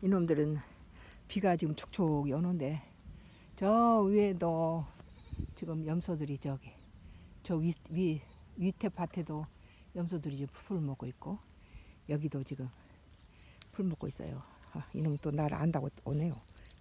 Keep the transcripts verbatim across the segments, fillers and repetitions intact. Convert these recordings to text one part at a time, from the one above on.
이놈들은 비가 지금 촉촉 오는데 저 위에도 지금 염소들이 저기 저 위, 위, 밑에 밭에도 염소들이 지금 풀 먹고 있고 여기도 지금 풀 먹고 있어요. 아, 이놈 또 나를 안다고 오네요.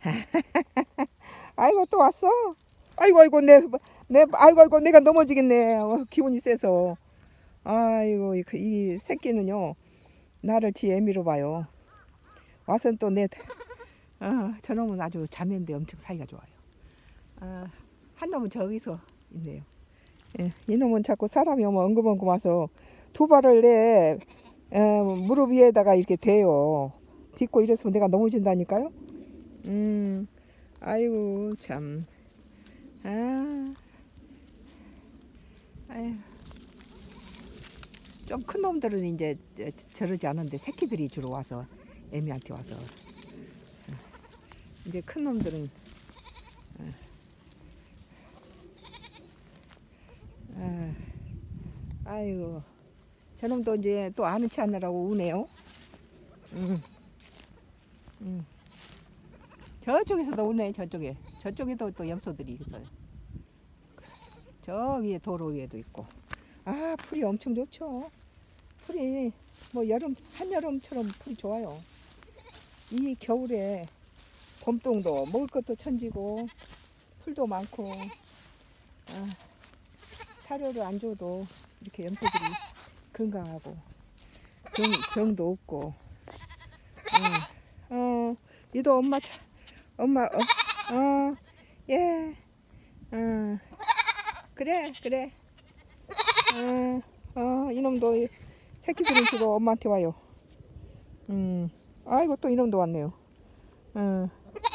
아이고 또 왔어. 아이고 아이고 내, 내 아이고 아이고 내가 넘어지겠네. 어, 기운이 세서. 아이고 이, 이 새끼는요 나를 지 애미로 봐요. 와서는 또 내 어, 저놈은 아주 자매인데 엄청 사이가 좋아요. 아, 한 놈은 저기서 있네요. 예, 이놈은 자꾸 사람이 오면 엉금엉금 와서 두 발을 내 어, 무릎 위에다가 이렇게 대요. 딛고 이랬으면 내가 넘어진다니까요. 음, 아이고 참. 아, 아유. 좀 큰 놈들은 이제 저러지 않은데 새끼들이 주로 와서 애미한테 와서 이제 큰 놈들은 아, 아이고 저놈도 이제 또 아는 체 하느라고 우네요. 음, 음. 저쪽에서도 우네. 저쪽에 저쪽에도 또 염소들이 있어요. 저 위에 도로 위에도 있고. 아 풀이 엄청 좋죠. 풀이 뭐 여름 한여름처럼 풀이 좋아요. 이 겨울에 봄동도 먹을 것도 천지고 풀도 많고 아, 사료를 안 줘도 이렇게 염소들이 건강하고 병, 병도 없고 어, 어 니도 엄마 차, 엄마 어, 어, 예, 어, 그래 그래 어, 어, 이놈도 새끼들은 주로 엄마한테 와요. 음, 아이고 또 이놈도 왔네요. 어,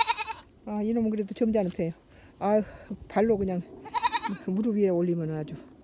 아, 이놈은 그래도 점잖으세요. 아, 발로 그냥 그 무릎 위에 올리면 아주